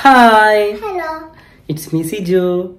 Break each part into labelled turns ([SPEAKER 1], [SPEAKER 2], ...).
[SPEAKER 1] Hi.
[SPEAKER 2] Hello.
[SPEAKER 1] It's me, Siju.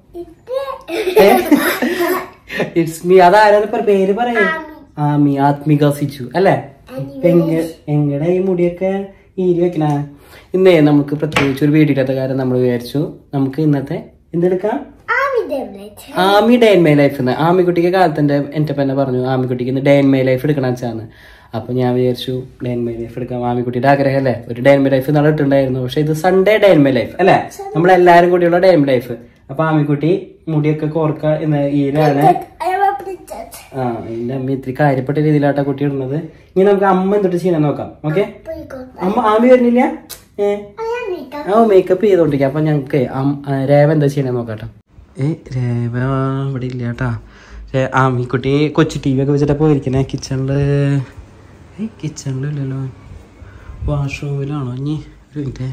[SPEAKER 1] It's me. അതാരാണ് പേര് പറയേ? ആമി, ആത്മിക സിജു അല്ലേ? എങ്ങടെ ഈ മുടിയൊക്കെ ഈരി വെക്കണ? ഇന്നേ നമുക്ക് പ്രത്യേകിച്ച് ഒരു വീഡിയോ ഇല്ലാത്ത കാര്യം നമ്മൾ വിചാരിച്ചു നമുക്ക് ഇന്നത്തെ എന്തെടുക്കാം? Aami day in my life. ആമിക്കുട്ടിക്ക് കാലത്തിന്റെ എന്റെ തന്നെ പറഞ്ഞു ആമിക്കുട്ടിക്ക് ഇന്ന് ഡേ ഇൻ മൈ ലൈഫ് എടുക്കണം വെച്ചാന്ന്. അപ്പൊ ഞാൻ വിചാരിച്ചു ഡേ ഇൻ മൈ ലൈഫ് എടുക്കാം. ആമിക്കുട്ടിയുടെ ആഗ്രഹം അല്ലേ, ഒരു ഡേ ഇൻ മൈ ലൈഫ് നാളെ ഇട്ടുണ്ടായിരുന്നു. പക്ഷെ ഇത് Sunday day in my life അല്ലെ, നമ്മളെല്ലാരും കൂടിയുള്ള ഡേ ഇൻ മൈ ലൈഫ്. അപ്പൊ ആമിക്കുട്ടി മുടിയൊക്കെ കോർക്ക ഈരാണ്. എന്റെ അമ്മ ഇത്തിരി കാര്യപ്പെട്ട രീതിയിലാട്ടാ കുട്ടി ഇടുന്നത്. ഇനി നമുക്ക് അമ്മ എന്തൊട്ട് ചെയ്യണം നോക്കാം. ഓക്കെ, അമ്മ ആമി വരുന്നില്ല? മേക്കപ്പ് ചെയ്തോണ്ടിരിക്കാം. അപ്പൊ ഞങ്ങക്ക് രേവ എന്താ ചെയ്യണേ നോക്കാട്ടോ. രേവ ഇവിടെ ഇല്ല കേട്ടാ. ആമിക്കുട്ടി കൊച്ചു ടി വി ഒക്കെ വെച്ചിട്ടാ പോയിരിക്കണേ. കിച്ചണിലില്ലല്ലോ, വാഷ്റൂമിലാണോ? ഇനി ഒരു മിനിറ്റ്.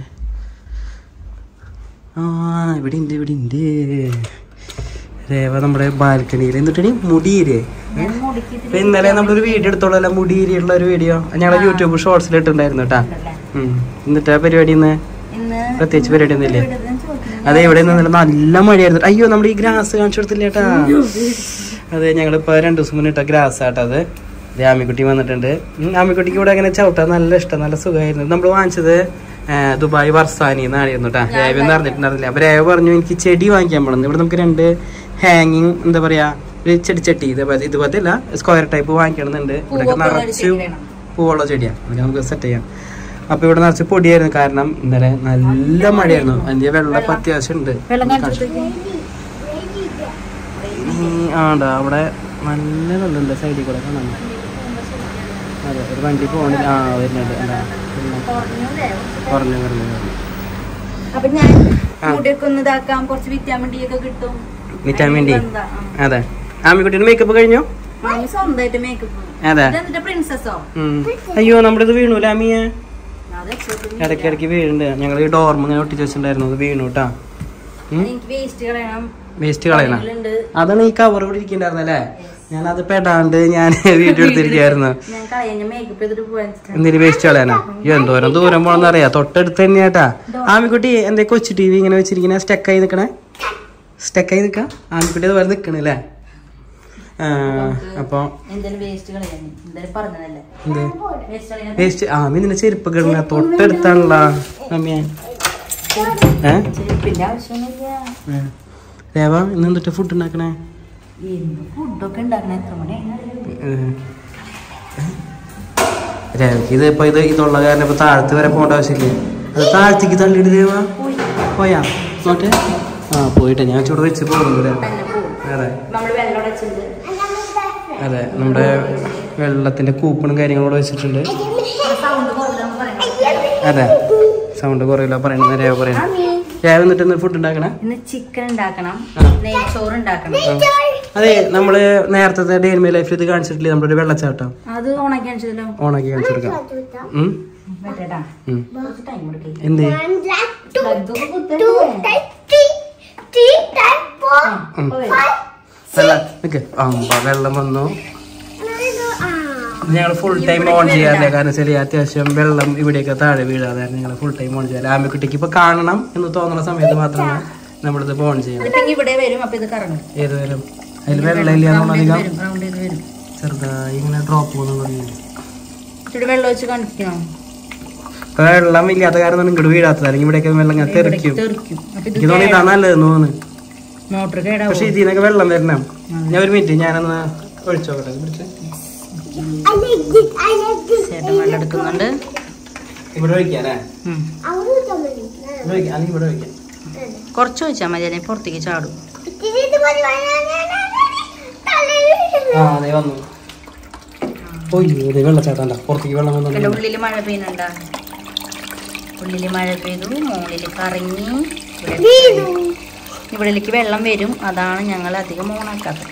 [SPEAKER 1] ഇവിടെ ഉണ്ട് രേവ നമ്മുടെ ബാൽക്കണിയിൽ. എന്നിട്ട് മുടിയിരേ ഇന്നലെ നമ്മളൊരു വീഡിയോ എടുത്തോളൂ, മുടിയിരിയുള്ള ഒരു വീഡിയോ ഞങ്ങളെ യൂട്യൂബ് ഷോർട്സിൽ ഇട്ടുണ്ടായിരുന്നു കേട്ടാ. എന്നിട്ട് പരിപാടി ഇന്ന് പ്രത്യേകിച്ച് പരിപാടി ഒന്നുമില്ലേ? അതെ, ഇവിടെ നിന്നല്ല നല്ല മഴയായിരുന്നു. അയ്യോ, നമ്മുടെ ഈ ഗ്രാസ് കാണിച്ചു കൊടുത്തില്ല കേട്ടാ. അതെ, ഞങ്ങളിപ്പോ 2 ദിവസം മുന്നേ ഇട്ട ഗ്രാസ് ആട്ടാ അത്. ആമിക്കുട്ടി വന്നിട്ടുണ്ട്. ആമിക്കുട്ടിക്ക് ഇവിടെ അങ്ങനെ ചവിട്ടാൻ നല്ല ഇഷ്ടം, നല്ല സുഖമായിരുന്നു. നമ്മൾ വാങ്ങിച്ചത് ദുബായ് വർസാനി എന്നായിരുന്നു കേട്ടാ. രേവ ഒന്നും അറിഞ്ഞിട്ടുണ്ടായിരുന്നില്ല. അപ്പൊ രേവ പറഞ്ഞു എനിക്ക് ചെടി വാങ്ങിക്കാൻ പോകണം. ഇവിടെ നമുക്ക് 2 ഹാങ്ങിങ് എന്താ പറയാ, ഒരു ചെടിച്ചട്ടി ഇതുപോലത്തെ അല്ല, സ്ക്വയർ ടൈപ്പ് വാങ്ങിക്കണമെന്നുണ്ട്. ഇവിടെ നിറച്ച് പൂവുള്ള ചെടിയാണ്, അതൊക്കെ നമുക്ക് സെറ്റ് ചെയ്യാം. അപ്പൊ ഇവിടെ നിറച്ച് പൊടിയായിരുന്നു, കാരണം ഇന്നലെ നല്ല മഴയായിരുന്നു. അതിന്റെ വെള്ളം അത്യാവശ്യം ഉണ്ട്. ആണ്ടാ അവിടെ നല്ല വെള്ളമുണ്ട് സൈഡിൽ കൂടെ കാണാൻ. അതെ, ഒരു വണ്ടി പോകണില്ല. വരുന്നുണ്ട്. പറഞ്ഞു വിറ്റാമിൻ ഡി. അതെ, ആമിക്കുട്ടിയുടെ മേക്കപ്പ് കഴിഞ്ഞോ? അതെ. അയ്യോ, നമ്മുടെ ഇത് വീണു ആമിയെ. ഇടയ്ക്കിടയ്ക്ക് വീഴുണ്ട്. ഞങ്ങൾ ഈ ഡോർമ ഇങ്ങനെ ഒട്ടിച്ച് വെച്ചിട്ടുണ്ടായിരുന്നു, അത് വീണു കേട്ടാ. വേസ്റ്റ് കളയണം. അതാണ് ഈ കവർ ഇവിടെ ഇരിക്കണ്ടായിരുന്നല്ലേ. ഞാനത് പെടാണ്ട് ഞാൻ വീഡിയോ എടുത്തിരിക്കായിരുന്നു. എന്തിനു വേസ്റ്റ് കളയാനാ? എന്തോരം ദൂരം പോണെന്ന് അറിയാ, തൊട്ടടുത്ത് തന്നെയാട്ടാ. ആമിക്കുട്ടി എന്തേ കൊച്ചു ടി വി ഇങ്ങനെ വെച്ചിരിക്കണേ, സ്റ്റക്കായി നിക്കണേ? സ്റ്റക്കായി നിക്ക ആമിക്കുട്ടി അതുപോലെ നിക്കണല്ലേ. അപ്പൊ വേസ്റ്റ് ആമി നിന്നെ ചെരുപ്പൊക്കെ ഇടണ തൊട്ടടുത്താണല്ല അമ്മിയ. രേവ ഇന്ന് എന്തൊക്കെ ഫുഡ് ഉണ്ടാക്കണേ? രേവക്ക് ഇതിപ്പോ ഇതുള്ള കാരണം ഇപ്പൊ താഴത്ത് വരെ പോകേണ്ട ആവശ്യമില്ലേ. അത് താഴത്തേക്ക് തള്ളിയിട്ട് രേവ പോയാ നോട്ടെ. പോയിട്ട് ഞാൻ ചൂട് വെച്ച് പോകുന്നു. അതെ, നമ്മുടെ വെള്ളത്തിന്റെ കൂപ്പണും കാര്യങ്ങളും കൂടെ വെച്ചിട്ടുണ്ട്. അതെ, സൗണ്ട് കുറയില്ല പറയുന്നത് രേവ പറയുന്നത്. രേവ എന്നിട്ട് ഫുഡ് ഉണ്ടാക്കണേ?
[SPEAKER 3] ചിക്കൻ ഉണ്ടാക്കണം, നെയ്ച്ചോറ് ഉണ്ടാക്കണം.
[SPEAKER 1] അതെ, നമ്മള് നേരത്തെ ഡേ ഇൻ മൈ ലൈഫിൽ ഇത് കാണിച്ചിട്ടില്ലേ, നമ്മുടെ വെള്ളച്ചാട്ടം? അത് ഓണാക്കി കാണിച്ചെടുക്കാം. എന്തേ വെള്ളം വന്നു. ഞങ്ങൾ ഫുൾ ടൈം ഓൺ ചെയ്യാറില്ല, കാരണം വെച്ചാൽ അത്യാവശ്യം വെള്ളം ഇവിടെയൊക്കെ താഴെ വീഴാതെ ഞങ്ങൾ ഫുൾ ടൈം ഓൺ ചെയ്യാറ്. ആമിക്കുട്ടിക്ക് ഇപ്പൊ കാണണം എന്ന് തോന്നുന്ന സമയത്ത് മാത്രമാണ് നമ്മളിത് ഓൺ ചെയ്യുന്നത്. ഏത് വരും? അതിൽ വെള്ളം ഇല്ലാന്നുള്ള അധികം ചെറുതായി ഇങ്ങനെ ഡ്രോപ്പ് പോകുന്നു. വെള്ളം ഇല്ലാത്ത കാരണം ഇങ്ങോട്ട് വീഴാത്തത്, അല്ലെങ്കിൽ ഇവിടെയൊക്കെ വെള്ളം ഇങ്ങനെ തെറിക്കും. എനിക്ക് തോന്നി ഇതാ നല്ലതെന്ന് തോന്നുന്നു. പക്ഷെ ഇതിനൊക്കെ വെള്ളം വരണം. ഞാൻ ഒരു മിനിറ്റ് ഞാനൊന്ന് ഒഴിച്ചോക്കട്ടെ. ഇവിടെ ഒഴിക്കാല്ലേ?
[SPEAKER 3] കുറച്ച് ഒഴിച്ചാൽ മതി, അല്ലെങ്കിൽ പുറത്തേക്ക് ചാടും.
[SPEAKER 1] വെള്ളച്ചാട്ടം പുറത്തേക്ക് വെള്ളം വന്നു.
[SPEAKER 3] ഉള്ളില് മഴ പെയ്യുന്നുണ്ടാ? ഉള്ളില് മഴ പെയ്തു, മുകളില് കറങ്ങി, ഇവിടേക്ക് വെള്ളം വരും. അതാണ് ഞങ്ങൾ അധികം ഓണാക്കാത്തത്.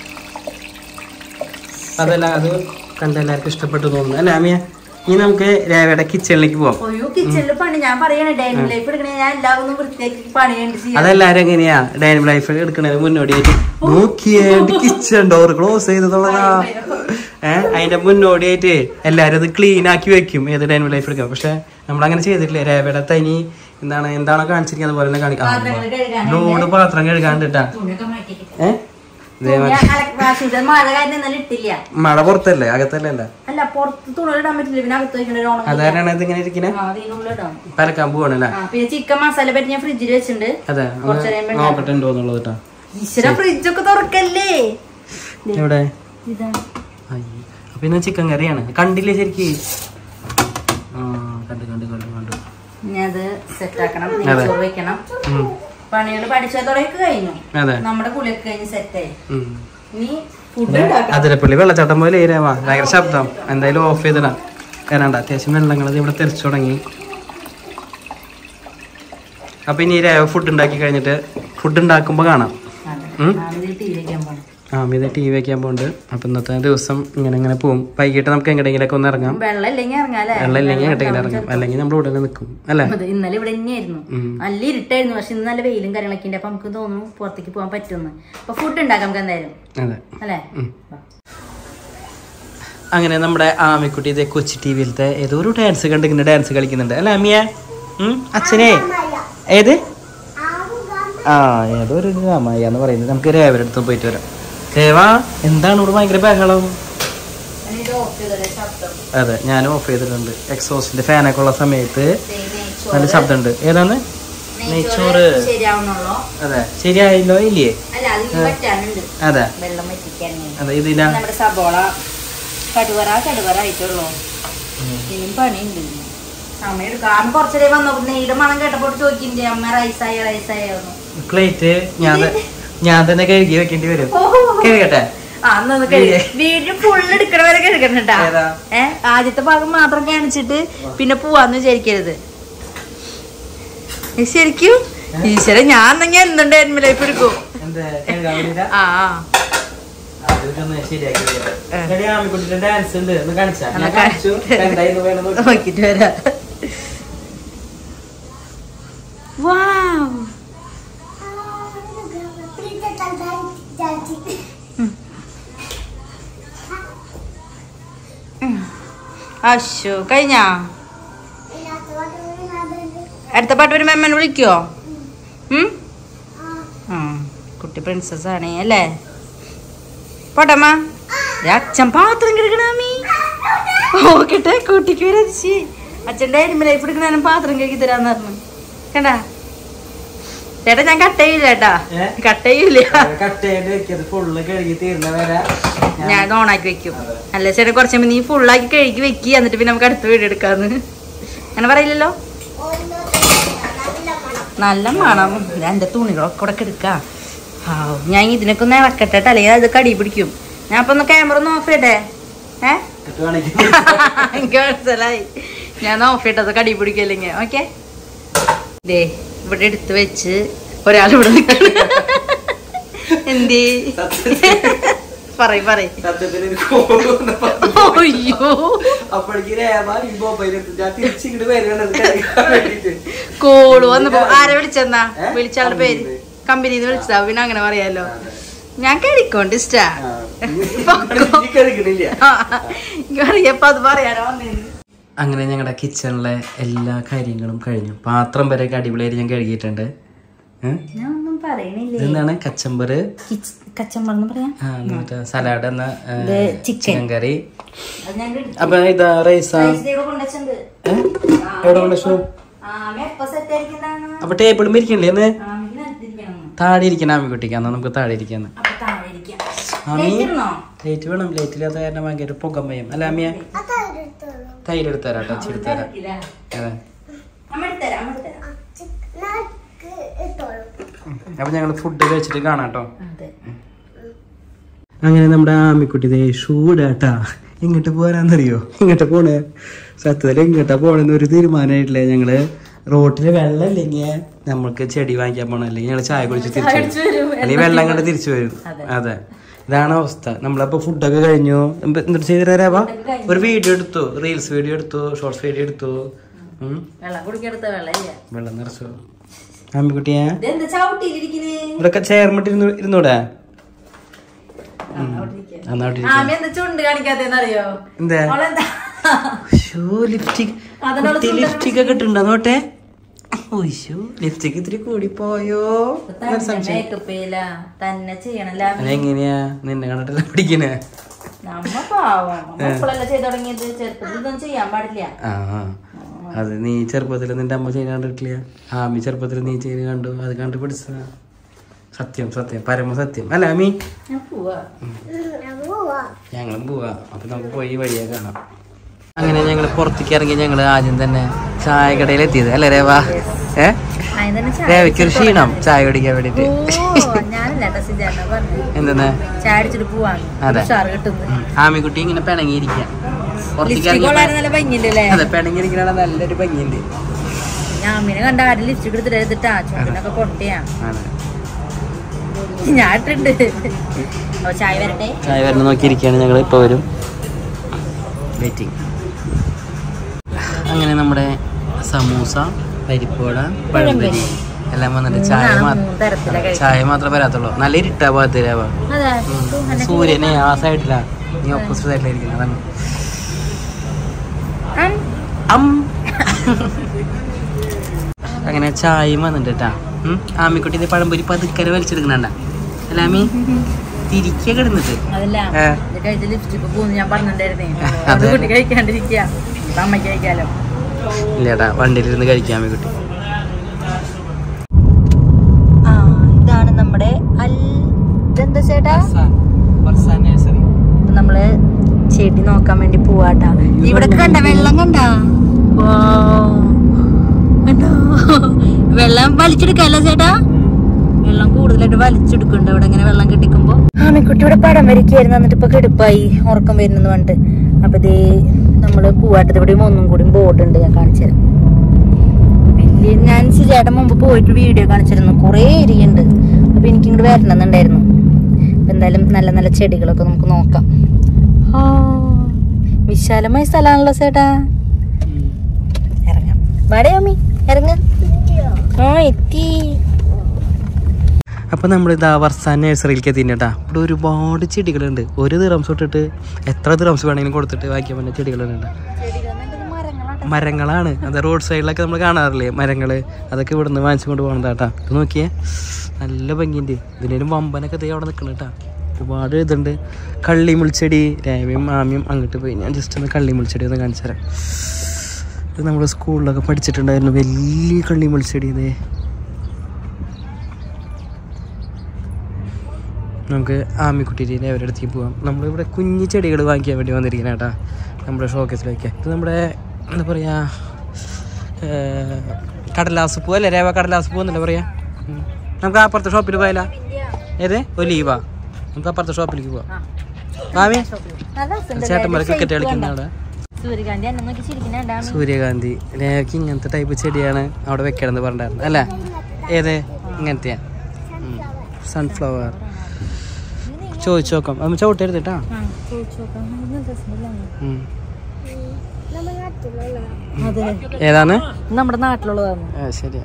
[SPEAKER 1] അതല്ല, അത് കണ്ട എല്ലാവർക്കും ഇഷ്ടപ്പെട്ടു തോന്നുന്നു അല്ലേ ആമിയ? ഇനി നമുക്ക് രേവയുടെ കിച്ചണിലേക്ക് പോവാം. അതെല്ലാരും എങ്ങനെയാ ഡേ ഇൻ മൈ ലൈഫ് എടുക്കണത് മുന്നോടിയായിട്ട് നോക്കിയായിട്ട് കിച്ചൺ ഡോർ ക്ലോസ് ചെയ്തതുള്ളതാ. അതിന്റെ മുന്നോടിയായിട്ട് എല്ലാരും അത് ക്ലീൻ ആക്കി വെക്കും, ഏത് ഡേ ഇൻ മൈ ലൈഫ് എടുക്കാം. പക്ഷെ നമ്മളങ്ങനെ ചെയ്തിട്ടില്ലേ. രേവയുടെ തനി എന്താണോ കാണിച്ചിരിക്കുന്നത് അതുപോലെ തന്നെ കാണിക്കാം. ലോഡ് പാത്രം കഴുകാണ്ട് കേട്ടാ. മഴ പുറത്തല്ലേ അകത്തല്ലേ അല്ല അതാരാണ് ഇതിങ്ങനെ ഇരിക്കണേ പരക്കാൻ പോവാണല്ലേ.
[SPEAKER 3] പിന്നെ ചിക്കൻ മസാല പറ്റി ഞാൻ ഫ്രിഡ്ജിൽ വെച്ചിട്ടുണ്ട്.
[SPEAKER 1] അതെ നോക്കട്ടെ ഉണ്ടോന്നുള്ളത് കേട്ടാ.
[SPEAKER 3] ഈശ്വര ഫ്രിഡ്ജൊക്കെ തുറക്കല്ലേ.
[SPEAKER 1] എവിടെ പിന്നെ ചിക്കൻ കറിയാണ് കണ്ടില്ലേ ശരിക്ക്. കണ്ടു
[SPEAKER 3] അത് സെറ്റ് ആക്കണം. വെക്കണം. പണികൾ പഠിച്ചതോടെയൊക്കെ കഴിഞ്ഞു. നമ്മുടെ കുളിയൊക്കെ കഴിഞ്ഞ് സെറ്റായി. ഇനി
[SPEAKER 1] അതിരപ്പള്ളി വെള്ളച്ചാട്ടം പോലെ ഭയങ്കര ശബ്ദം. എന്തായാലും ഓഫ് ചെയ്തിടാം. വരാണ്ട അത്യാവശ്യം വെള്ളങ്ങൾ ഇവിടെ തെറിച്ചു തുടങ്ങി. അപ്പൊ ഇനി ഫുഡ് ഉണ്ടാക്കി കഴിഞ്ഞിട്ട് ഫുഡ് ഉണ്ടാക്കുമ്പോ കാണാം. ഇത് ടി വി വെക്കാൻ പോകുന്നുണ്ട്. അപ്പൊ ഇന്നത്തെ ദിവസം ഇങ്ങനെ പോകും. വൈകിട്ട് നമുക്ക് എങ്ങനെയെങ്കിലൊക്കെ ഒന്ന് ഇറങ്ങാം. വെള്ളം ഇല്ലെങ്കിൽ എങ്ങോട്ടെങ്കിലും ഇറങ്ങാം. അല്ലെങ്കിൽ നമ്മൾ ഉടനെ നിൽക്കും അല്ലെ.
[SPEAKER 3] ഇന്നലെ ഇവിടെ തന്നെയായിരുന്നു. നല്ല ഇരുട്ടായിരുന്നു. പക്ഷെ ഇന്ന് നല്ല വെയിലും കാര്യങ്ങളൊക്കെ ഉണ്ട്. അപ്പൊ നമുക്ക് തോന്നുന്നു പുറത്തേക്ക് പോകാൻ പറ്റുമെന്ന്. അപ്പൊ ഫുഡ് ഉണ്ടാക്കാം നമുക്ക് എന്തായാലും.
[SPEAKER 1] അതെ
[SPEAKER 3] അല്ലേ.
[SPEAKER 1] അങ്ങനെ നമ്മുടെ ആമിക്കുട്ടി ഇതേ കൊച്ചി ടി വിയിലത്തെ ഏതോ ഒരു ഡാൻസ് കണ്ട് ഇങ്ങനെ ഡാൻസ് കളിക്കുന്നുണ്ട് അല്ലെ അമ്മിയ. അച്ഛനെ ഏത് ഏതോ ഒരു അമ്മായി എന്ന് പറയുന്നത്. നമുക്ക് രേവയുടെ അടുത്ത് പോയിട്ട് വരാം. രേവാ എന്താണ് ഇവിടെ ഭയങ്കര ബഹളം? അതെ ഞാനും ഓഫ് ചെയ്തിട്ടുണ്ട്. എക്സോസിന്റെ ഫാനൊക്കെ ഉള്ള സമയത്ത് നല്ല ശബ്ദമുണ്ട്. ഏതാണ് നെയ്ച്ചോറ്? അതെ ശരിയായില്ലോ ഇല്ലേ? അതെ അതെ ഇതിനാ പ്ലേറ്റ് ഞാൻ തന്നെ കഴുകി വെക്കേണ്ടി വരും. കഴുകട്ടെ?
[SPEAKER 3] വീട്ടിൽ ഫുള്ള് എടുക്കണ വരെ കഴുകണട്ടാ. ആദ്യത്തെ ഭാഗം മാത്രം കാണിച്ചിട്ട് പിന്നെ പോവാന്ന് വിചാരിക്കരുത്. ശരിക്കും ഈശ്വര ഞാൻ എന്തെങ്കിലും എന്തുണ്ട് ലൈഫ് എടുക്കും. നോക്കിട്ട് വരാ. അശോ കഴിഞ്ഞാ? അടുത്ത പാട്ട് വരുമ്പോ അമ്മനെ വിളിക്കോ? കുട്ടി പ്രിൻസസ് ആണ് അല്ലേ? പോട്ടമ്മ. അച്ഛൻ പാത്രം കഴുകണമീ. നോക്കട്ടെ കുട്ടിക്ക് വരച്ച് അച്ഛൻ്റെ ലൈഫ് എടുക്കണ പാത്രം കഴുകി തരാന്ന് പറഞ്ഞു. കണ്ടാ ചേട്ടാ ഞാൻ കട്ട് ചെയ്യില്ല ചേട്ടാ. കട്ട് ചെയ്യില്ല. ഞാൻ ഓണാക്കി വെക്കും. അല്ല ചേട്ടാ കുറച്ച് നീ ഫുള്ളാക്കി കഴുകി വെക്കി എന്നിട്ട് പിന്നെ നമുക്ക് അടുത്ത വീഡിയോ എടുക്കാന്ന് അങ്ങനെ പറയില്ലല്ലോ. നല്ല മണം. എന്റെ തുണികളൊക്കെ ഇവിടെ എടുക്കാം. ഞാൻ ഇതിനൊക്കെ ഒന്ന് ഇറക്കട്ടെ അല്ലെങ്കിൽ അത് കടി പിടിക്കും. ഞാൻ അപ്പൊ ഒന്ന് ക്യാമറ ഒന്ന് ഓഫ് ചെയ്യട്ടെ. എനിക്ക് മനസ്സിലായി. ഞാൻ ഓഫ് ചെയ്തത് കടി പിടിക്കല്ലെങ്കിൽ. ഓക്കെ ദേ ഇവിടെ എടുത്ത് വെച്ച് ഒരാളിവിടെ എന്തേ പറയും. അയ്യോ കോള് വന്നപ്പോ ആരെ വിളിച്ചെന്നാ? വിളിച്ചാളുടെ പേര് കമ്പനിന്ന് വിളിച്ചതാ. പിന്നെ അങ്ങനെ പറയാലോ. ഞാൻ കഴിക്കോണ്ട് ഇഷ്ടാ. അറിയപ്പോ അത് പറയാനോ വന്നേന്ന്.
[SPEAKER 1] അങ്ങനെ ഞങ്ങളുടെ കിച്ചണിലെ എല്ലാ കാര്യങ്ങളും കഴിഞ്ഞു. പാത്രം വരെ അടിപൊളിയായിട്ട് ഞാൻ കഴുകിയിട്ടുണ്ട്. എന്താണ് കച്ചമ്പറ് സലാഡ് എന്ന ചിക്കൻ കറി. അപ്പൊ ഇതാ റൈസാ. എവിടെ കൊണ്ടു? അപ്പൊ ടേബിളും ഇരിക്കണ്ടേ? താഴെ ഇരിക്കണം ആമിക്കുട്ടിക്ക്. എന്നാ നമുക്ക് താഴെ ഇരിക്കാന്ന്. ലൈറ്റ് വേണം. ലൈറ്റില്ലാത്ത കാരണം ഭയങ്കര പുകമയം അല്ല അമ്മിയ. തൈരെടുത്ത് തരാം. ടച്ച് എടുത്ത് തരാം. അതെ അപ്പൊ ഞങ്ങള് ഫുഡ് കഴിച്ചിട്ട് കാണാട്ടോ. അങ്ങനെ നമ്മുടെ ആമിക്കുട്ടി ഷൂടാട്ടാ. ഇങ്ങോട്ട് പോരാന്നറിയോ? ഇങ്ങോട്ട് പോണേ. സത്യത്തിൽ ഇങ്ങോട്ടാ പോണെന്ന് ഒരു തീരുമാനമായിട്ടില്ലേ. ഞങ്ങള് റോട്ടില് വെള്ളം ഇല്ലെങ്കിൽ നമ്മൾക്ക് ചെടി വാങ്ങിക്കാൻ പോകണം. അല്ലെങ്കിൽ ഞങ്ങള് ചായ കുടിച്ച് തിരിച്ചു വരും. അല്ലെങ്കിൽ വെള്ളം കണ്ട് തിരിച്ചു വരും. അതെ ഇതാണ് അവസ്ഥ. നമ്മളപ്പോ ഫുഡൊക്കെ കഴിഞ്ഞു. എന്നിട്ട് ചെയ്തിട്ടാ ഒരു വീഡിയോ എടുത്തു. റീൽസ് വീഡിയോ എടുത്തു. ഷോർട്സ് വീഡിയോ എടുത്തു. വെള്ളം നിറച്ചു. ആമിക്കുട്ടിയാ ഇവിടൊക്കെ ചേർന്നിട്ട് ഇരുന്നൂടെ? ലിപ്സ്റ്റിക് ഒക്കെ ഇട്ടുണ്ടോ? നോട്ടെ ലിപ്സ്റ്റിക് ഇത്തിരി കൂടി പോയോ?
[SPEAKER 3] തന്നെ ചെയ്യണല്ലോ.
[SPEAKER 1] എങ്ങനെയാ നിന്നെ കണ്ടിട്ടല്ല പിടിക്കണേ?
[SPEAKER 3] ചെയ്യാൻ പാടില്ല.
[SPEAKER 1] അത് നീ ചെറുപ്പത്തിൽ നിന്റെ അമ്മ ചെയ്യുന്ന കണ്ടിട്ടില്ല. ആമി ചെറുപ്പത്തിൽ നീ ചെയ്യുന്ന കണ്ടു, അത് കണ്ടു പിടിച്ച. സത്യം സത്യം പരമ സത്യം അല്ല ആമി? ഞങ്ങളും പോവാ. അപ്പൊ നമുക്ക് പോയി വഴിയെ കാണാം. അങ്ങനെ ഞങ്ങൾ പുറത്തേക്ക് ഇറങ്ങി. ഞങ്ങൾ ആദ്യം തന്നെ ചായ കടയിൽ എത്തിയത് അല്ലേ രേവ? രേവയ്ക്കൊരു ക്ഷീണം ചായ കുടിക്കാൻ വേണ്ടിട്ട്. എന്തെന്നാ? അതെ, ആമിക്കുട്ടി ഇങ്ങനെ പിണങ്ങിയിരിക്കുക. പുറത്തേക്ക് ഇറങ്ങി അതെ പിണങ്ങിയിരിക്കണ നല്ലൊരു ഭംഗിയുണ്ട്.
[SPEAKER 3] ഞാമിനെ കണ്ട ആരും ലിപ്സ്റ്റിക് എടുത്തിട്ടാ ചുണ്ടിനൊക്കെ കൊട്ടയാ. ഞാട്ടുണ്ട്. ചായ വരട്ടെ.
[SPEAKER 1] ചായ വരണ നോക്കിയിരിക്കുകയാണ് ഞങ്ങൾ. ഇപ്പൊ വരും. വെയിറ്റിംഗ്. അങ്ങനെ നമ്മുടെ സമൂസ, പരിപ്പുവട, പഴംപൊരി എല്ലാം വന്നിട്ട് ചായ മാത്രമേ വരാത്തുള്ളൂ. നല്ല ഇരുട്ടാ ഭാഗത്ത് രാവ. സൂര്യനെ ആ സൈഡിലാ, നീ ഓപ്പോസിറ്റ് സൈഡിലായിരിക്കും. അതാണ്. അങ്ങനെ ചായയും വന്നിട്ട് കേട്ടാ. ആമിക്കുട്ടി ഇത് പഴംപൊരി പതുക്കരെ വലിച്ചെടുക്കണണ്ട അല്ല ആമി? തിരിക്കുക കിടന്നിട്ട് ഇല്ലേട്ടാ വണ്ടിയിലിരുന്ന് കഴിക്കാൻ ആമിക്കുട്ടി.
[SPEAKER 3] ഇതാണ് നമ്മുടെ ചേട്ടാ നമ്മള് ചെടി നോക്കാൻ വേണ്ടി പോവാട്ടാ. ഇവിടെ കണ്ട വെള്ളം കണ്ടോ? വെള്ളം വലിച്ചെടുക്കല്ലോ ചേട്ടാ. വെള്ളം കൂടുതലായിട്ട് വലിച്ചെടുക്കുന്നുണ്ട് ഇവിടെ ഇങ്ങനെ വെള്ളം കെട്ടിക്കുമ്പോ. ആമിക്കുട്ടി ഇവിടെ പടം വരയ്ക്കായിരുന്നു. എന്നിട്ട് ഇപ്പൊ കെടുപ്പായി ഉറക്കം വരുന്നെന്ന് പറഞ്ഞിട്ട്. അപ്പൊ ഇതേ നമ്മള് പൂവാട്ടത് ഇവിടെ ഒന്നും കൂടി ബോർഡ് ഉണ്ട്, ഞാൻ കാണിച്ചു തരാം. വലിയ ഞാൻ ചേട്ടൻ മുമ്പ് പോയിട്ട് വീഡിയോ കാണിച്ചിരുന്നു. കുറെ ഏരിയുണ്ട്. അപ്പൊ എനിക്കിങ്ങോട്ട് വരണമെന്നുണ്ടായിരുന്നു. അപ്പൊ എന്തായാലും നല്ല നല്ല ചെടികളൊക്കെ നമുക്ക് നോക്കാം. വിശാലമായ സ്ഥലമാണല്ലോ ചേട്ടാ. ഇറങ്ങാം. വാടേ അമ്മി ഇറങ്ങ. എത്തി.
[SPEAKER 1] അപ്പൊ നമ്മൾ ഇതാ വർസാൻ നഴ്സറിയിലേക്ക് എത്തിയിട്ടാ. ഇവിടെ ഒരുപാട് ചെടികളുണ്ട്. ഒരു ദിറംസ് തൊട്ടിട്ട് എത്ര ദിറംസ് വേണമെങ്കിലും കൊടുത്തിട്ട് വാങ്ങിക്കാൻ പറ്റുന്ന ചെടികളുണ്ട്. മരങ്ങളാണ്. അത് റോഡ് സൈഡിലൊക്കെ നമ്മൾ കാണാറില്ലേ മരങ്ങള്, അതൊക്കെ ഇവിടുന്ന് വാങ്ങിച്ചു കൊണ്ട് പോകണതാട്ടാ. ഇത് നോക്കിയേ, നല്ല ഭംഗിയുണ്ട്. ഇതിനും വമ്പനൊക്കെ ദേ അവിടെ നിൽക്കണം കേട്ടാ. ഒരുപാട് ഇതുണ്ട്. കള്ളിമുൾച്ചെടി. രേവയും ആമിയും അങ്ങോട്ട് പോയി. ഞാൻ ജസ്റ്റ് ഒന്ന് കള്ളിമുൾച്ചെടി ഒന്ന് കാണിച്ചു തരാം. ഇത് നമ്മൾ സ്കൂളിലൊക്കെ പഠിച്ചിട്ടുണ്ടായിരുന്നു. വലിയ കള്ളിമുൾച്ചെടി. ഇതേ നമുക്ക് ആമിക്കുട്ടിയുടെ അവരുടെ അടുത്തേക്ക് പോകാം. നമ്മളിവിടെ കുഞ്ഞു ചെടികൾ വാങ്ങിക്കാൻ വേണ്ടി വന്നിരിക്കണം കേട്ടാ, നമ്മുടെ ഷോക്കേസിൽ വയ്ക്കാം. ഇത് നമ്മുടെ എന്താ പറയുക, കടലാസ് പൂ അല്ലേ രേവ? കടലാസ് പൂ എന്നല്ലേ പറയാ? നമുക്ക് അപ്പുറത്തെ ഷോപ്പിൽ പോയാലോ? ഏത് ഒലീവാ? നമുക്ക് അപ്പുറത്തെ ഷോപ്പിലേക്ക് പോവാം. ആമി ചേട്ടന്മാരെ ക്രിക്കറ്റ് കളിക്കുന്ന അവിടെ സൂര്യകാന്തി. രേവയ്ക്ക് ഇങ്ങനത്തെ ടൈപ്പ് ചെടിയാണ് അവിടെ വെക്കണമെന്ന് പറഞ്ഞിട്ടുണ്ടായിരുന്നു അല്ലേ? ഏത് ഇങ്ങനത്തെയാ? സൺഫ്ലവർ. ചോദിച്ചു നോക്കാം. അമ്മ ചവിട്ടരുതട്ടാ. ഏതാണ്?
[SPEAKER 3] നമ്മുടെ നാട്ടിലുള്ളതാണ്.
[SPEAKER 1] ശരിയാ.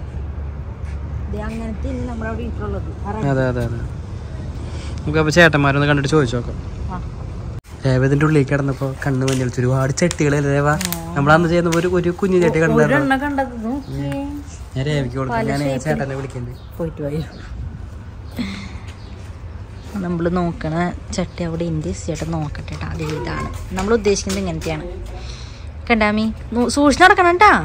[SPEAKER 1] അതെ അതെ അതെ. നമുക്ക് അപ്പൊ ചേട്ടന്മാരൊന്ന് കണ്ടിട്ട് ചോദിച്ചു നോക്കാം. രേവതിന്റെ ഉള്ളിൽ കിടന്നപ്പോ കണ്ണ് മഞ്ഞളിച്ച് ഒരുപാട് ചെട്ടികളല്ലേ രേവ? നമ്മളന്ന് ചെയ്യുന്ന ഒരു കുഞ്ഞു ചെട്ടി കണ്ടായിരുന്നു. ഞാൻ രേവയ്ക്ക് കൊടുക്കും. ഞാൻ ചേട്ടനെ വിളിക്കണ്ടേ?
[SPEAKER 3] പോയിട്ട് പോയി. നമ്മൾ നോക്കണ ചട്ടി അവിടെ ഉണ്ട്. ചേട്ടൻ നോക്കട്ടെ. അത് ഇതാണ് നമ്മൾ ഉദ്ദേശിക്കുന്നത്. ഇങ്ങനത്തെയാണ്. കണ്ടാമി സൂക്ഷിച്ച് നടക്കണം കേട്ടാ.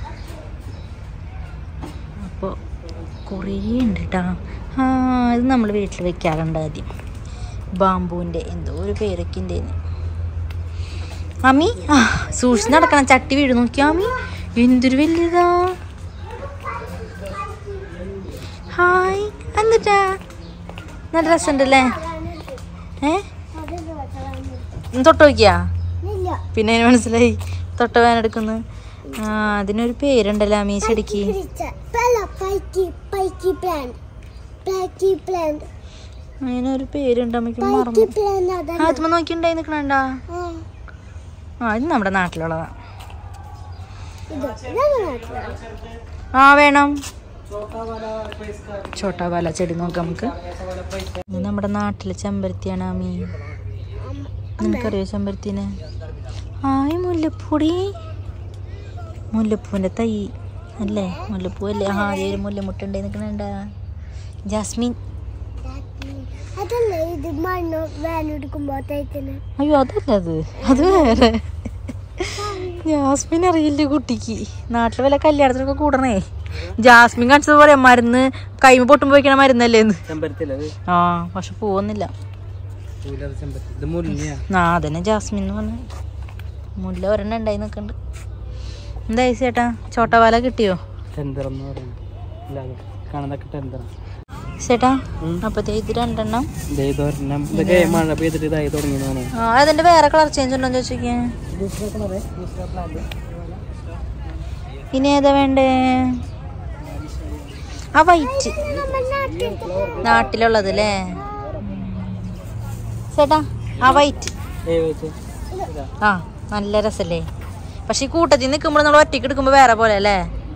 [SPEAKER 3] അപ്പോൾ കുറേ ഉണ്ട് കേട്ടാ. ഇത് നമ്മൾ വീട്ടിൽ വെക്കാറുണ്ട്. ആദ്യം ബാമ്പൂവിൻ്റെ എന്തോ ഒരു പേരൊക്കെ ഉണ്ടേന്ന്. അമ്മി സൂക്ഷിച്ച് നടക്കണം. ചട്ടി വീട് നോക്കിയാ അമ്മി, എന്തൊരു വലിയതാ. ഹായ്, എന്നിട്ടാ നല്ല രസമുണ്ടല്ലേ? തൊട്ട് നോക്കിയാ? പിന്നെ മനസ്സിലായി തൊട്ട വേനെടുക്കുന്നു. അതിനൊരു പേരുണ്ടല്ലോ അമ്മീ ചെടിക്ക്. അതിനൊരു പേരുണ്ട്. അമ്മയ്ക്ക് മറന്നു. ആദ്യമ നോക്കിണ്ടായി നിക്കണണ്ടാ. ഇത് നമ്മുടെ നാട്ടിലുള്ളതാ. വേണം. ചോട്ടാവാല ചെടി നോക്കാം നമുക്ക്. ഇത് നമ്മുടെ നാട്ടിലെ ചെമ്പരത്തിയാണ് അമ്മീ. നിനക്കറിയോ ചെമ്പരത്തിനെ? മുല്ലപ്പൂടി. മുല്ലപ്പൂവിൻ്റെ തൈ അല്ലേ മുല്ലപ്പൂ അല്ലേ? ആ ഒരു മുല്ലമുട്ട ഉണ്ടായി നിൽക്കണണ്ട. ജാസ്മിൻ. അയ്യോ അതല്ല അത് വേറെ. ജാസ്മിൻ അറിയില്ല കുട്ടിക്ക്. നാട്ടിൽ വല്ല കല്യാണത്തിനൊക്കെ കൂടണേ. ജാസ്മിൻ കാണിച്ചത് പറയാം മരുന്ന് കൈമ പൊട്ടുമ്പോ വയ്ക്കണ മരുന്നല്ലേന്ന്. ആ പക്ഷെ പോവുന്നില്ല. ആ അതന്നെ ജാസ്മിൻ എന്ന് പറഞ്ഞ മുല്ല ഒരെണ്ണം ഉണ്ടായി നിക്കണ്ട്. എന്തായി ചേട്ടാ ചോട്ടവാല കിട്ടിയോ ചേട്ടാ? അപ്പത്തേ ഇത് 2 എണ്ണം. അതിന്റെ വേറെ കളർ ചേഞ്ച് ഉണ്ടോ ചോദിച്ചേ. ഇനി ഏതാ വേണ്ടേ? ആ വൈറ്റ് നാട്ടിലുള്ളത് അല്ലേ ചേട്ടാ? ആ വൈറ്റ് ആ നല്ല രസല്ലേ. പക്ഷെ ഈ കൂട്ടത്തിൽ നിൽക്കുമ്പോൾ നമ്മൾ ഒറ്റയ്ക്ക് എടുക്കുമ്പോ വേറെ പോലെ അല്ലേ.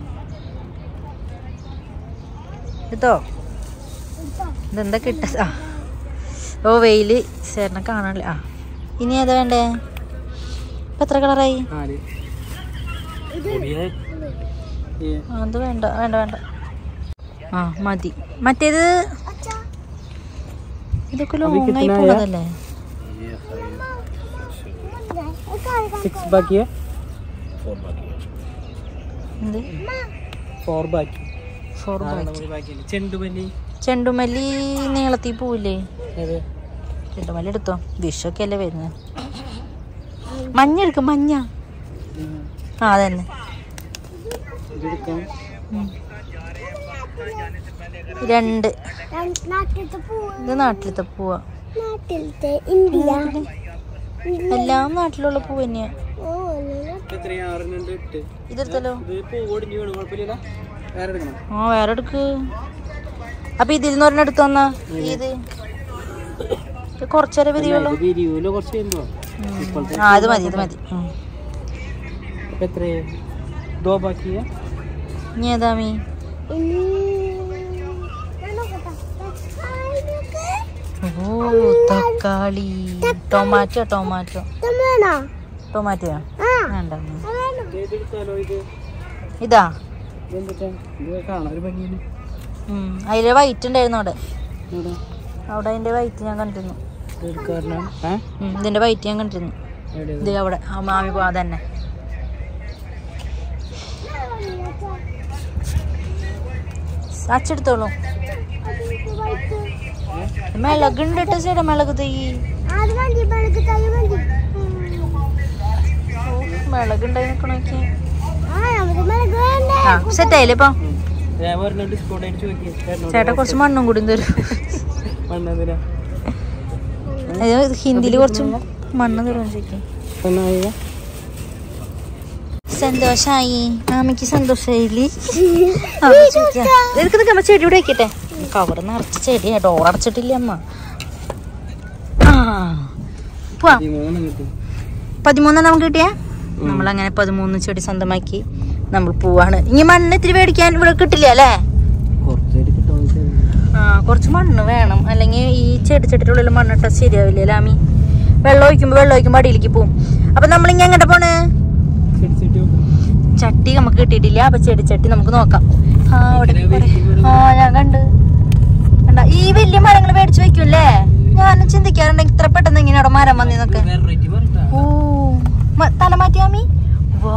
[SPEAKER 3] ഇതോ ഇതെന്താ കിട്ട? ഓ വെയില് ചേട്ടനെ കാണാനില്ല. ആ ഇനി ഏതാ വേണ്ടേ? ഇപ്പൊ എത്ര കളറായി? അത് വേണ്ട വേണ്ട വേണ്ട. ആ മതി. മറ്റേത് ഇതൊക്കെ ലോങ്ങായി പോണതല്ലേ. ചെണ്ടുമല്ലി നീളത്തി പോവില്ലേ? ചെണ്ടുമല്ലി എടുത്തോ, വിഷൊക്കെ അല്ലേ വരുന്നത്. മഞ്ഞ എടുക്കും, മഞ്ഞ. ആ അതന്നെ. രണ്ട്. ഇത് നാട്ടിലത്തെ പൂവാ. എല്ലാം നാട്ടിലുള്ള പൂ തന്നെയാ. ഇതെടുത്തല്ലോ. ആ വേറെ എടുക്ക്. അപ്പൊ ഇതിൽ നിന്ന് ഒരെണ്ണം എടുത്തു തന്നാ. ഇത് കൊറച്ചേരെ വിരിയുള്ളൂ. ആ ഇത് മതി, ഇത് മതി. ഇനി ഏതാ മീ? ഓ തക്കാളി. ടൊമാറ്റോ ടൊമാറ്റോ ടൊമാറ്റോയാ വേണ്ട. ഇതാ അതില് വൈറ്റ് ഉണ്ടായിരുന്നു അവിടെ. അതിന്റെ വൈറ്റ് ഞാൻ കണ്ടിരുന്നു. ഇതിന്റെ വൈറ്റ് ഞാൻ കണ്ടിരുന്നു. ഇത് അവിടെ മാമി പോ അതന്നെ. അച്ചെടുത്തോളൂ. മിളകുണ്ട് കേട്ടോ ചേട്ടാ, മിളക് തൈ. മിളകുണ്ടായി നിക്കണോക്കി. ആ സെറ്റ് ആയില്ലേ ഇപ്പൊ? ചേട്ടാ കുറച്ച് മണ്ണും കൂടി തരും. ഹിന്ദിയില് കുറച്ച് മണ്ണ് തരുമോ ചോദിക്കും. സന്തോഷായി മാമിക്ക്, സന്തോഷായില്ലേ? നിനക്ക് നിൽക്കുമ്പോ ചെടി ഇവിടെ വയ്ക്കട്ടെ. കവർ നിറച്ച് ചെടിയാ. ഡോർ അടച്ചിട്ടില്ല അമ്മ. ആ പോവാ. 13 നമുക്ക് കിട്ടിയാ. നമ്മളങ്ങനെ 13 ചെടി സ്വന്തമാക്കി നമ്മൾ പോവാണ്. ഇനി മണ്ണ് ഇത്തിരി മേടിക്കാൻ ഇവിടെ കിട്ടില്ല അല്ലേ? ആ കുറച്ച് മണ്ണ് വേണം, അല്ലെങ്കിൽ ഈ ചെടിച്ചട്ടിയുടെ മണ്ണിട്ടാ ശരിയാവില്ലേ ലാമി? വെള്ളം ഒഴിക്കുമ്പോ അടിയിലേക്ക് പോവും. അപ്പൊ നമ്മളിങ്ങനെ എങ്ങോട്ടാ പോണ്? ചട്ടി നമുക്ക് കിട്ടിയിട്ടില്ല. അപ്പൊ ചെടിച്ചട്ടി നമുക്ക് നോക്കാം. ആ ഞാൻ കണ്ട് ഈ വലിയ മരങ്ങൾ മേടിച്ചു വെക്കൂല്ലേ? ഞാനും ചിന്തിക്കാറുണ്ട് ഇത്ര പെട്ടെന്ന് ഇങ്ങനെ അവിടെ മരം വന്നൊക്കെ. ഓ തലമാറ്റിയാമി. വാ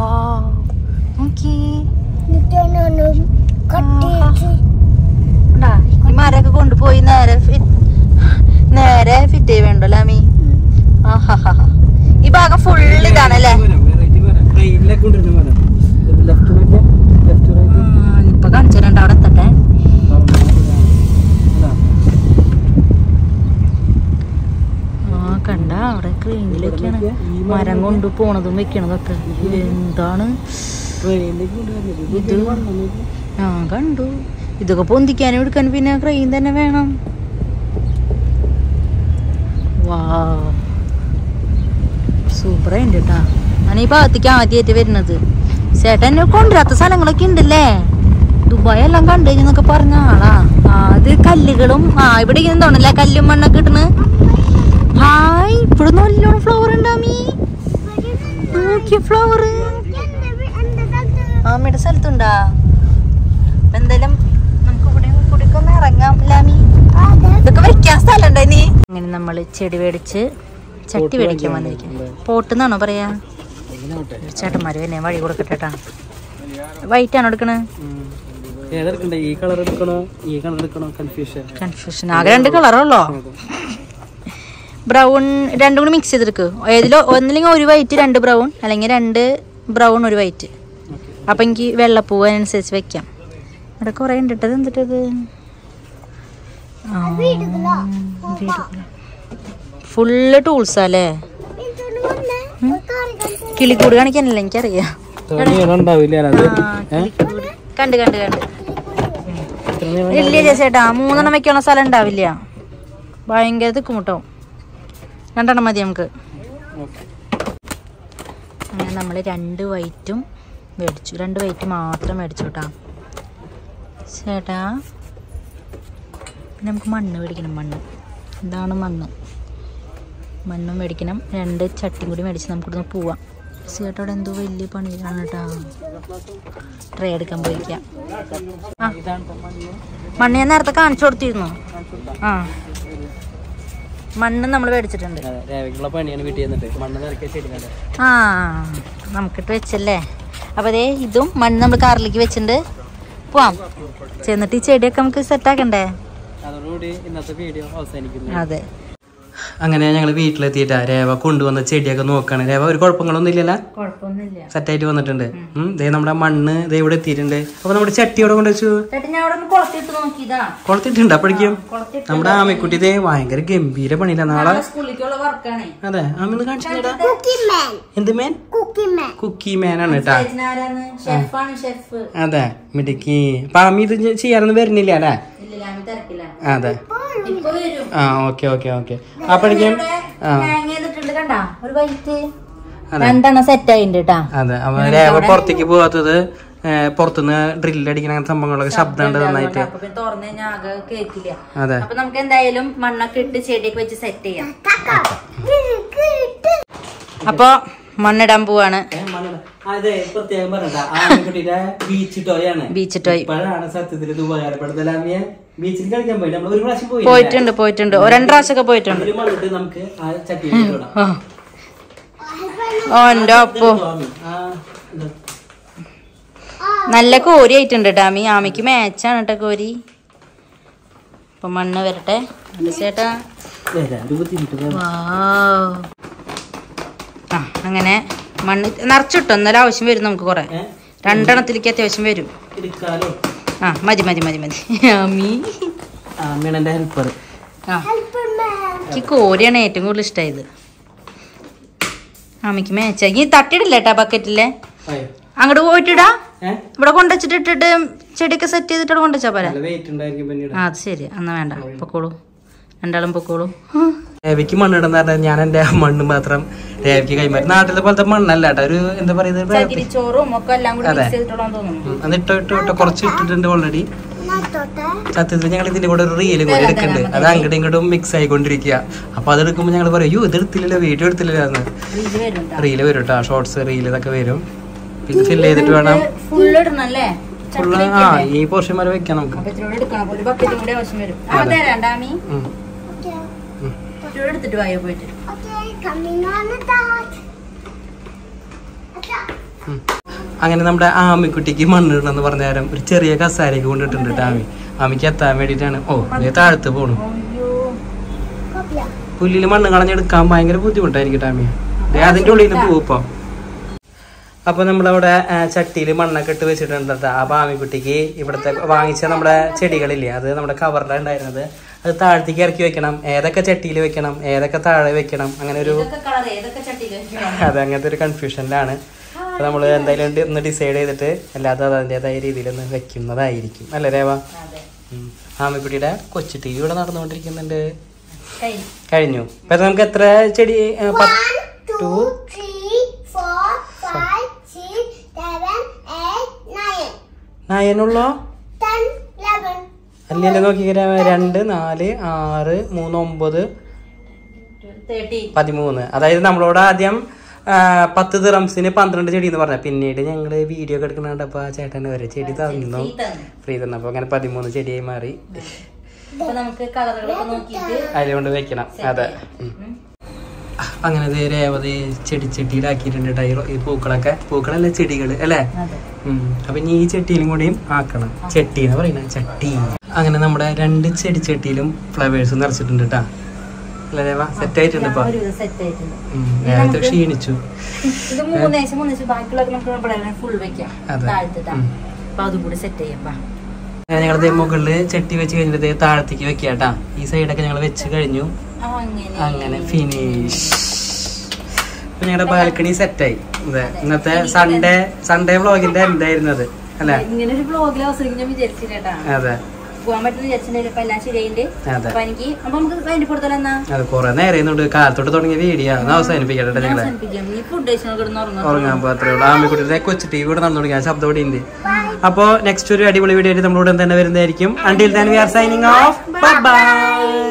[SPEAKER 3] ഈ മരൊക്കെ കൊണ്ടുപോയി നേരെ ഫിറ്റ് ചെയ്യുന്നുണ്ടോ ലാമി? ആഹാ ഈ ഭാഗം ഫുൾ ഇതാണല്ലേ? ഇപ്പൊ കാണിച്ചിട്ടുണ്ട്. അവിടെ എത്തട്ടെ. ആ കണ്ട അവിടെ ക്രീമിലൊക്കെയാണ് മരം കൊണ്ട് പോണതും വെക്കണതൊക്കെ. എന്താണ് ഇത്? ആ കണ്ടു. ഇതൊക്കെ പൊന്തിക്കാനും എടുക്കാനും പിന്നെ ക്രെയിൻ തന്നെ വേണം. വാ സൂപ്പറായിട്ട് കേട്ടാ. ഞാൻ ഈ ഭാഗത്തേക്ക് ആദ്യമായിട്ട് വരുന്നത്. ചേട്ടൻ കൊണ്ടുവരാത്ത സ്ഥലങ്ങളൊക്കെ ഉണ്ടല്ലേ? ദുബായ് എല്ലാം കണ്ടു കഴിഞ്ഞൊക്കെ പറഞ്ഞ ആളാ. അത് കല്ലുകളും ഇവിടെ തോന്നല്ലേ കല്ലും മണ്ണൊക്കെ കിട്ടണ്. ഹായ് ഇവിടെ നല്ലോണം ഫ്ലവർ ഉണ്ടാമീ. നോക്കിയ ഫ്ലവർ അമ്മയുടെ സ്ഥലത്തുണ്ടാ? എന്തായാലും നമുക്ക് കുടിക്കൊന്ന് ഇറങ്ങാം. ലാമി ഇതൊക്കെ വെക്കാൻ സ്ഥലമുണ്ടോ ഇനി? അങ്ങനെ നമ്മള് ചെടി മേടിച്ച് ചട്ടി മേടിക്കാൻ വന്നിരിക്കും. പോട്ടെന്നാണോ പറയാ? ചേട്ടന്മാര് തന്നെ വഴി കൊടുക്കട്ടെട്ടാ. വൈറ്റ് ആണോ എടുക്കണേ? കൺഫ്യൂഷൻ. ആകെ 2 കളറുള്ളോ? ബ്രൗൺ രണ്ടും കൂടി മിക്സ് ചെയ്തെടുക്ക്. ഏതിലോ ഒന്നില്ലെങ്കിൽ 1 വൈറ്റ് 2 ബ്രൗൺ, അല്ലെങ്കിൽ 2 ബ്രൗൺ 1 വൈറ്റ്. അപ്പൊ എനിക്ക് വെള്ളപ്പൂവ് അതിനനുസരിച്ച് വെക്കാം. ഇവിടെ കുറെ ഉണ്ട് ഇട്ടത്. എന്തിട്ടത്? ഫുള്ള് ടൂൾസാ അല്ലേ? കിളിക്കൂട് കാണിക്കാനല്ലേ എനിക്കറിയാം. കണ്ട് ഇല്ല ചേട്ടാ, 3 വെക്കാനുള്ള സ്ഥലം ഉണ്ടാവില്ല. ഭയങ്കര തിക്കുമുട്ടാവും. 2 മതി നമുക്ക്. അങ്ങനെ നമ്മൾ 2 വൈറ്റും മേടിച്ചു. 2 വൈറ്റ് മാത്രം മേടിച്ചു കേട്ടാ ചേട്ടാ. പിന്നെ നമുക്ക് മണ്ണ് മേടിക്കണം. എന്താണ് മണ്ണും മേടിക്കണം. 2 ചട്ടിയും കൂടി മേടിച്ച് നമുക്കിവിടുന്ന് പോവാം. ചേട്ടാ അവിടെ എന്തോ വലിയ പണിയിലാണ് കേട്ടാ. ട്രേ എടുക്കാൻ പോയിരിക്കാം. മണ്ണ് ഞാൻ നേരത്തെ കാണിച്ചു കൊടുത്തിരുന്നു. ആ മണ്ണ് നമ്മൾ മേടിച്ചിട്ടുണ്ട്. ആ നമുക്കിട്ട് വെച്ചല്ലേ. അപ്പൊ അതേ ഇതും മണ്ണ് നമ്മൾ കാറിലേക്ക് വെച്ചിട്ടുണ്ട്. പോവാം. ചെന്നിട്ട് ഈ ചെടിയൊക്കെ നമുക്ക് സെറ്റാക്കണ്ടേ? അതെ.
[SPEAKER 1] അങ്ങനെ ഞങ്ങൾ വീട്ടിലെത്തിയിട്ടാ രേവ കൊണ്ടുവന്ന ചെടിയൊക്കെ നോക്കാണ്. രേവ ഒരു കുഴപ്പങ്ങളൊന്നും ഇല്ലല്ലോ? സെറ്റായിട്ട് വന്നിട്ടുണ്ട്. നമ്മുടെ മണ്ണ് ഇവിടെ എത്തിയിട്ടുണ്ട്. അപ്പൊ നമ്മുടെ ചട്ടിയോടെ കൊണ്ടുവച്ചു കൊളത്തിട്ടുണ്ട്. അപ്പോഴേക്കും നമ്മുടെ ആമക്കുട്ടി ഭയങ്കര ഗംഭീര പണിയില്ല. നാളെ അതെ ആമന്ന് കാണിച്ചിട്ടാ. എന്ത് മേൻ? കുക്കി മേനാണ് കേട്ടാ. അതെ മിടുക്കി. അപ്പൊ ആമി ഇത് ചെയ്യാനൊന്നും വരുന്നില്ല അല്ലേ? അതെ. ആ ഓക്കെ. അപ്പോഴേക്കും അതെ. അപ്പൊ രേവ പുറത്തേക്ക് പോവാത്തത് പുറത്തുനിന്ന് ഡ്രില്ലടിക്കുന്ന അങ്ങനത്തെ സംഭവങ്ങളൊക്കെ ശബ്ദം ഉണ്ട് നന്നായിട്ട്. അതെ.
[SPEAKER 3] അപ്പൊ നമുക്ക് എന്തായാലും മണ്ണൊക്കെ ഇട്ട് ചെടിയൊക്കെ വെച്ച് സെറ്റ് ചെയ്യാം. അപ്പൊ മണ്ണിടാൻ പോവാണ്.
[SPEAKER 1] അതെ പ്രത്യേകം പറയണ്ട. ആമക്കുട്ടിയുടെ ബീച്ച് ടോയാണ്.
[SPEAKER 3] ബീച്ച് ടോയ്
[SPEAKER 1] ഇപ്പോഴാണ് സത്യത്തിൽ ഇത് ഉപകാരപ്പെടുത്തലാമിയെ. ബീച്ചിൽ കളിക്കാൻ പോയി. നമ്മൾ ഒരു പ്രാവശ്യം
[SPEAKER 3] പോയിട്ടുണ്ട്. 2 പ്രാവശ്യമൊക്കെ പോയിട്ടുണ്ട്.
[SPEAKER 1] നമുക്ക് ആ ചട്ടി
[SPEAKER 3] നല്ല കോരി ആയിട്ടുണ്ട് കേട്ടോ ആമി. ആമിക്ക് മാച്ചാണ് കേട്ടോ കോരി. അപ്പൊ മണ്ണ് വരട്ടെ ചേട്ടാ. ആ അങ്ങനെ മണ്ണ് നിറച്ചിട്ടോ. എന്നാലും ആവശ്യം വരും നമുക്ക്. കുറെ 2 എണ്ണത്തിലേക്ക് അത്യാവശ്യം വരും. ആ മതി ആമി.
[SPEAKER 1] ഹെൽപ്പർ.
[SPEAKER 3] എനിക്ക് കോരിയാണ് ഏറ്റവും കൂടുതൽ ഇഷ്ടമായത്. ആമിക്ക് മേച്ചാക്കി തട്ടിടില്ല കേട്ടാ ബക്കറ്റില്ലേ. അങ്ങോട്ട് പോയിട്ടിടാ. ഇവിടെ കൊണ്ടുവച്ചിട്ട് ഇട്ടിട്ട് ചെടിയൊക്കെ സെറ്റ് ചെയ്തിട്ട് കൊണ്ടുവച്ചാ പോരാ. ആ അത് ശരി. എന്നാ വേണ്ട, പൊക്കോളൂ. 2 ആളും പൊക്കോളൂ.
[SPEAKER 1] രേവയ്ക്ക് മണ്ണിടുന്ന പറഞ്ഞാൽ ഞാൻ എന്റെ മണ്ണ് മാത്രം രേവയ്ക്ക് കൈമാറി. നാട്ടിലെ പോലത്തെ മണ്ണല്ല കേട്ടോ. ഒരു എന്താ പറയുന്നത്, ഇട്ടോ കുറച്ച് ഇട്ടിട്ടുണ്ട് ഓൾറെഡി. സത്യത്തിൽ ഞങ്ങൾ ഇതിന്റെ കൂടെ ഒരു റീല് കൂടി എടുക്കുന്നുണ്ട്. അത് അങ്ങോട്ടും ഇങ്ങോട്ടും മിക്സ് ആയിക്കൊണ്ടിരിക്കുക. അപ്പൊ അതെടുക്കുമ്പോൾ ഞങ്ങൾ പറയും ഇത് എടുത്തില്ലല്ലോ, വീഡിയോ എടുത്തില്ലല്ലോ എന്ന്. റീല് വരും കേട്ടോ. ഷോർട്സ് റീല് ഇതൊക്കെ വരും. ഇത് ഫില്ല് ചെയ്തിട്ട് വേണം ഫുള്ള്. ആ ഈ പോർഷൻ വരെ വെക്കാം നമുക്ക്. അങ്ങനെ നമ്മുടെ ആമിക്കുട്ടിക്ക് മണ്ണിടണമെന്ന് പറഞ്ഞ നേരം ഒരു ചെറിയ കസാരയൊക്കെ കൊണ്ടിട്ടുണ്ട് കേട്ടോ. ആമിക്ക് എത്താൻ വേണ്ടിട്ടാണ്. ഓ താഴത്ത് പോണു. പുല്ലില് മണ്ണ് കളഞ്ഞെടുക്കാൻ ഭയങ്കര ബുദ്ധിമുട്ടായിരിക്കും ആമി. അതിന്റെ ഉള്ളിൽ നിന്ന് പോവും. അപ്പൊ നമ്മളവിടെ ചട്ടിയിൽ മണ്ണൊക്കെ ഇട്ട് വെച്ചിട്ടുണ്ട് കേട്ടോ. അപ്പൊ ആമിക്കുട്ടിക്ക് ഇവിടുത്തെ വാങ്ങിച്ച നമ്മുടെ ചെടികളില്ലേ, അത് നമ്മുടെ കവറിലാണ് ഉണ്ടായിരുന്നത്. അത് താഴത്തേക്ക് ഇറക്കി വെക്കണം. ഏതൊക്കെ ചട്ടിയിൽ വെക്കണം, ഏതൊക്കെ താഴെ വെക്കണം, അങ്ങനെ ഒരു അതെ അങ്ങനത്തെ ഒരു കൺഫ്യൂഷനിലാണ്. അപ്പൊ നമ്മൾ എന്തായാലും ഒന്ന് ഡിസൈഡ് ചെയ്തിട്ട് അല്ലാതെ അത് അതിൻ്റെതായ രീതിയിൽ ഒന്ന് വെക്കുന്നതായിരിക്കും അല്ലേ രേവ? ആമിക്കുട്ടിയുടെ കൊച്ചു ടി വി ഇവിടെ നടന്നുകൊണ്ടിരിക്കുന്നുണ്ട്. കഴിഞ്ഞു. ഇപ്പൊ നമുക്ക് എത്ര ചെടി? 9 ഉള്ളോ? അല്ലല്ലോ നോക്കിക്കേ. 2, 4, 6, 3, 9, 13. അതായത് നമ്മളോട് ആദ്യം 10 ദിറംസിന് 12 ചെടി എന്ന് പറഞ്ഞ. പിന്നീട് ഞങ്ങള് വീഡിയോ ഒക്കെ എടുക്കണപ്പോ ചേട്ടൻ ഒരു ചെടി തന്നു, ഫ്രീ തന്നപ്പോ അങ്ങനെ 13 ചെടിയായി മാറി. അതിലുകൊണ്ട് വെക്കണം. അതെ. അങ്ങനെ രേവതി ചെടിച്ചട്ടിയിലാക്കിയിട്ടുണ്ട് കേട്ടോ ഈ പൂക്കളല്ല ചെടികള് അല്ലേ. അപ്പൊ ഇനി ഈ ചട്ടിയിലും കൂടിയും ആക്കണം. ചട്ടി എന്ന് പറയുന്ന ചട്ടി. അങ്ങനെ നമ്മുടെ 2 ചെടിച്ചട്ടിയിലും ഫ്ലവേഴ്സ് നിറച്ചിട്ടുണ്ട് കേട്ടാ. അല്ലേ രേവ? സെറ്റ് ആയിട്ടുണ്ട് ഇപ്പൊ. നേരത്തെ ക്ഷീണിച്ചു. ഞങ്ങളത് മുകളില് ചട്ടി വെച്ച് കഴിഞ്ഞിട്ട് താഴത്തേക്ക് വെക്കാട്ടാ. ഈ സൈഡൊക്കെ ഞങ്ങൾ വെച്ച് കഴിഞ്ഞു. അങ്ങനെ ഫിനിഷ്. അപ്പൊ ഞങ്ങളുടെ ബാൽക്കണി സെറ്റായി. ഇന്നത്തെ സൺഡേ വ്ളോഗിന്റെ എന്തായിരുന്നു അത് അല്ലെ? അതെ. അത് കൊറേ നേരം കാലത്തോട്ട് തുടങ്ങിയ വീഡിയോ അവസാനിപ്പിക്കട്ടെ ഞങ്ങളെ. ഉറങ്ങാൻ പോത്രേ ഉള്ളൂ. ആമ്പിക്കുട്ടിയുടെ കൊച്ചു ടി വി കൂടെ നടന്നു തുടങ്ങിയ ശബ്ദം കൂടി ഉണ്ട്. അപ്പൊ നെക്സ്റ്റ് ഒരു അടിപൊളി വീഡിയോ ആയിട്ട് നമ്മളോട് തന്നെ വരുന്നതായിരിക്കും. Until then we are signing off. Bye bye.